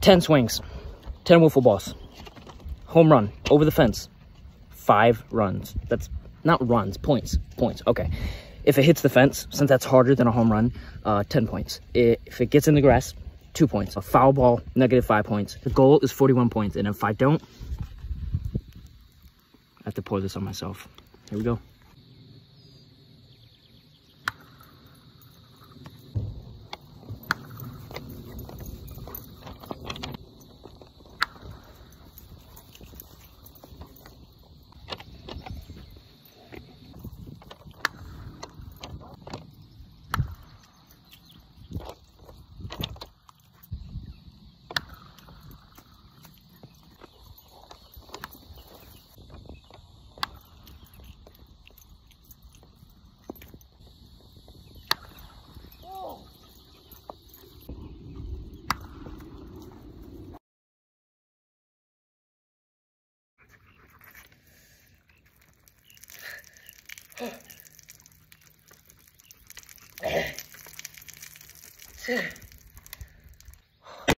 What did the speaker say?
10 swings, 10 wiffle balls, home run, over the fence, 5 runs. That's not runs, points, okay. If it hits the fence, since that's harder than a home run, 10 points. If it gets in the grass, 2 points. A foul ball, -5 points. The goal is 41 points, and if I don't, I have to pour this on myself. Here we go.